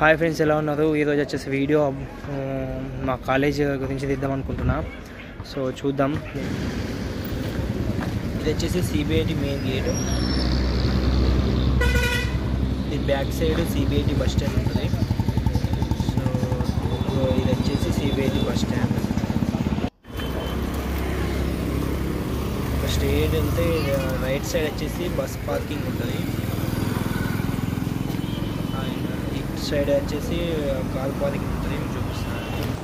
Hi friends, ఎలా ఉన్నారు? ఈరోజు వచ్చేసి వీడియో మా కాలేజ్ గురించి తీద్దాం అనుకుంటున్నా. సో చూద్దాం. ఇది వచ్చేసి సిబిఐటి మెయిన్ గేట్. దీని back side CBIT bus stand ఉంటుంది. సో ఇది వచ్చేసి సిబిఐటి బస్ స్టాండ్. స్ట్రేట్ వెళ్తే రైట్ సైడ్ వచ్చేసి బస్ పార్కింగ్ ఉంటుంది. సైడ్ వచ్చేసి కార్ పార్కింగ్ ఉంటుంది. చూపిస్తాను.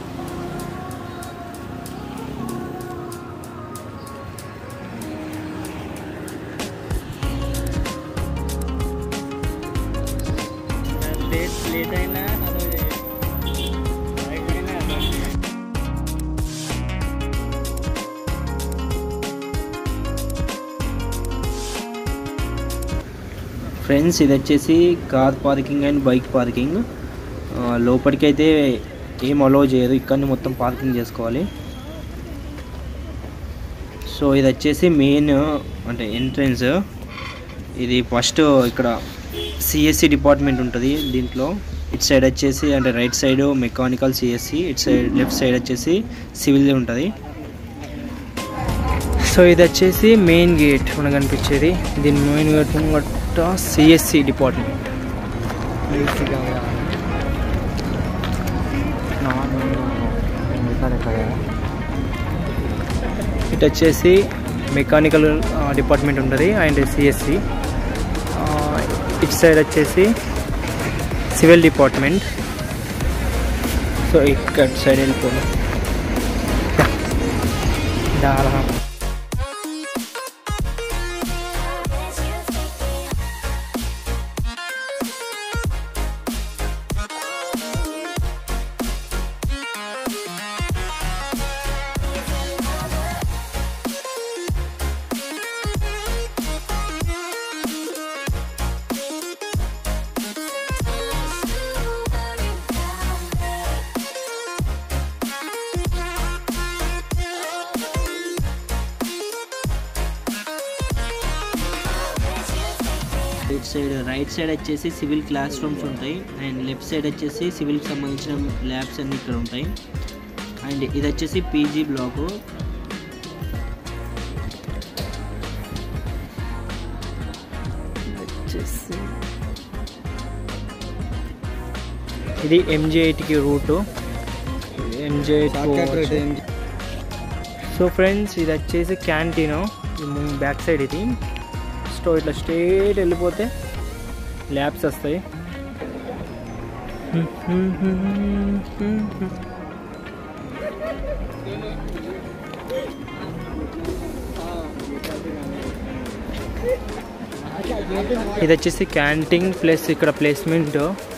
లేట్ అయినా ఫ్రెండ్స్, ఇది వచ్చేసి car parking and bike parking. లోపలికి అయితే ఏం అలో చేయదు, ఇక్కడిని మొత్తం పార్కింగ్ చేసుకోవాలి. సో ఇది వచ్చేసి మెయిన్ అంటే ఎంట్రన్స్. ఇది ఫస్ట్ ఇక్కడ సిఎస్సి డిపార్ట్మెంట్ ఉంటుంది. దీంట్లో ఇటు సైడ్ వచ్చేసి అంటే రైట్ సైడ్ మెకానికల్ సిఎస్సి, ఇటు సైడ్ లెఫ్ట్ సైడ్ వచ్చేసి సివిల్ ఉంటుంది. సో ఇది వచ్చేసి మెయిన్ గేట్ మనకు కనిపించేది. దీని మెయిన్ గేట్ గట్ట సిఎస్సి డిపార్ట్మెంట్. ఇటు వచ్చేసి మెకానికల్ డిపార్ట్మెంట్ ఉంటుంది అండ్ సిఎస్సి. ఇటు సైడ్ వచ్చేసి సివిల్ డిపార్ట్మెంట్. సో ఇక్కడ సైడ్ వెళ్ళిపోయి దారా. ఇటు సైడ్ రైట్ సైడ్ వచ్చేసి సివిల్ క్లాస్ రూమ్స్ ఉంటాయి అండ్ లెఫ్ట్ సైడ్ వచ్చేసి సివిల్కి సంబంధించిన ల్యాబ్స్ అన్నీ ఇక్కడ ఉంటాయి. అండ్ ఇది వచ్చేసి పీజీ బ్లాకు. ఇది MJ8కి రూటు. MJ8. సో ఫ్రెండ్స్, ఇది వచ్చేసి క్యాంటీను బ్యాక్ సైడ్. ఇది స్టో ఇట్లా స్ట్రేట్ వెళ్ళిపోతే ల్యాబ్స్ వస్తాయి. ఇది వచ్చేసి క్యాంటీన్ ప్లస్ ఇక్కడ placement.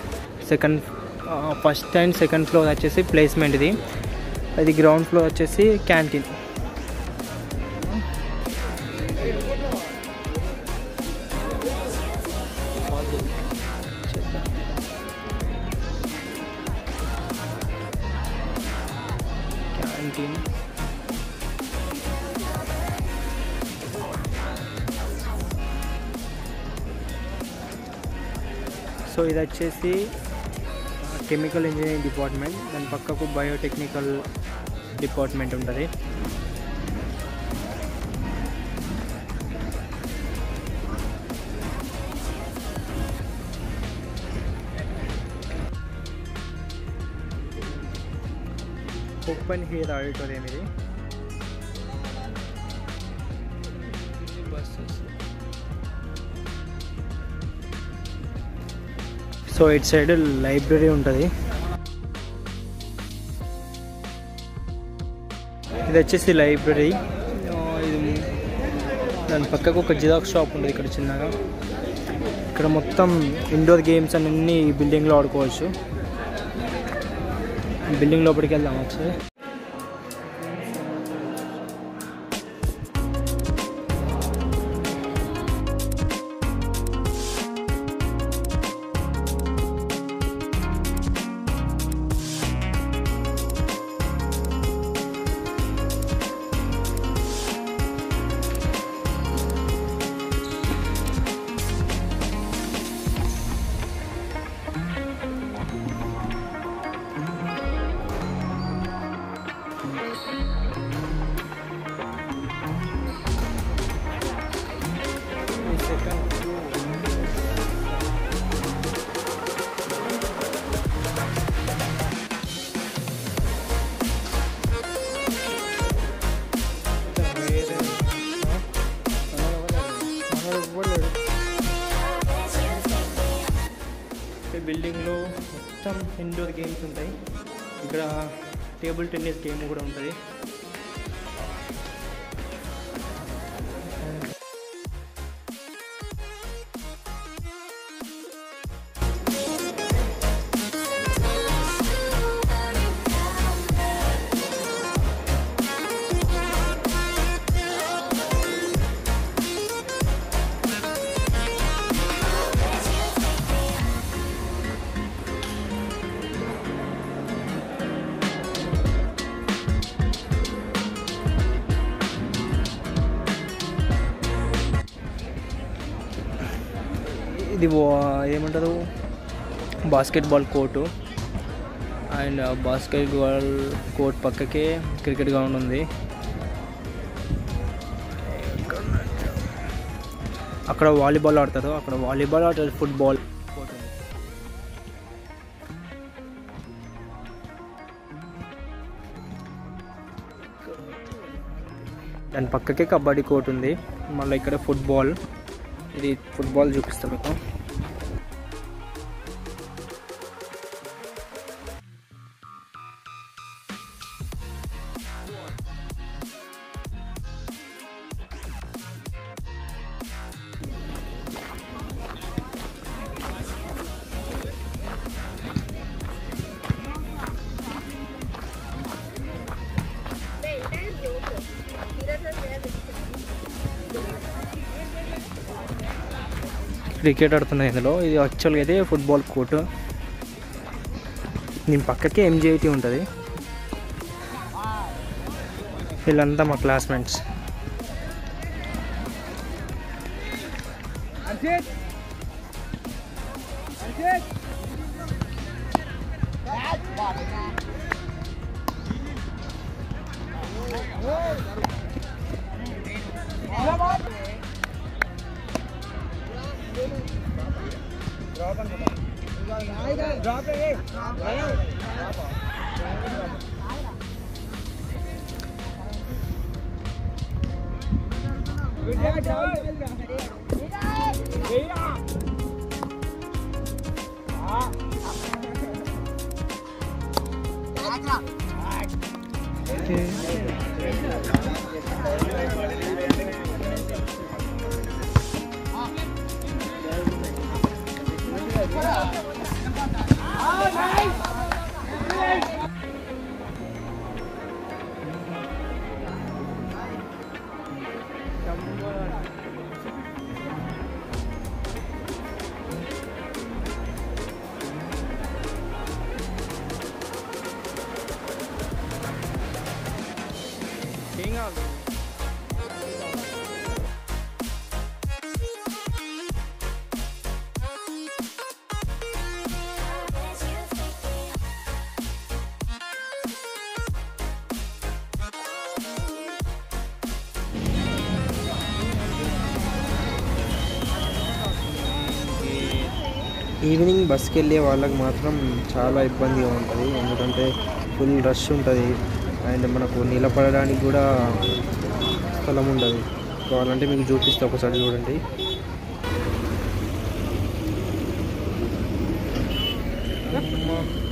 First and second floor వచ్చేసి ప్లేస్మెంట్. ఇది గ్రౌండ్ ఫ్లోర్ వచ్చేసి క్యాంటీన్. సో ఇది వచ్చేసి కెమికల్ ఇంజనీరింగ్ డిపార్ట్మెంట్. దాని పక్కకు బయోటెక్నికల్ డిపార్ట్మెంట్ ఉంటుంది. Open here auditorium. ఇది సో ఇటు సైడ్ లైబ్రరీ ఉంటుంది. ఇది వచ్చేసి లైబ్రరీ. ఇది దాని పక్కకు ఒక జిరాక్స్ షాప్ ఉంటుంది ఇక్కడ చిన్నగా. ఇక్కడ మొత్తం ఇండోర్ గేమ్స్ అన్నీ ఈ బిల్డింగ్లో ఆడుకోవచ్చు. బిల్డింగ్ లోపలికి వెళ్దాం ఒకసారి. ఈ బిల్డింగ్లో మొత్తం ఇండోర్ గేమ్స్ ఉంటాయి. ఇక్కడ టేబుల్ టెన్నిస్ గేమ్ కూడా ఉంటుంది. ఇది ఏమంటారు basketball court. And basketball court పక్కకే క్రికెట్ గ్రౌండ్ ఉంది. అక్కడ వాలీబాల్ ఆడతారు. అక్కడ వాలీబాల్ ఆడతారు. ఫుట్బాల్ కోర్ట్ ఉంది. దాని పక్కకే కబడ్డీ కోర్ట్ ఉంది. మళ్ళీ ఇక్కడ ఫుట్బాల్. ఇది ఫుట్బాల్ చూపిస్తాం మీకు. క్రికెట్ ఆడుతున్నాయి ఇందులో. ఇది యాక్చువల్గా అయితే ఫుట్బాల్ కోర్టు. దీని పక్కకే MJIT ఉంటుంది. వీళ్ళంతా మా క్లాస్మేట్స్. ఈవినింగ్ బస్కి వెళ్ళే వాళ్ళకి మాత్రం చాలా ఇబ్బందిగా ఉంటుంది. ఎందుకంటే ఫుల్ రష్ ఉంటుంది. అండ్ మనకు నిలబడడానికి కూడా స్థలం ఉండదు. కావాలంటే మీకు చూపిస్తే ఒకసారి చూడండి.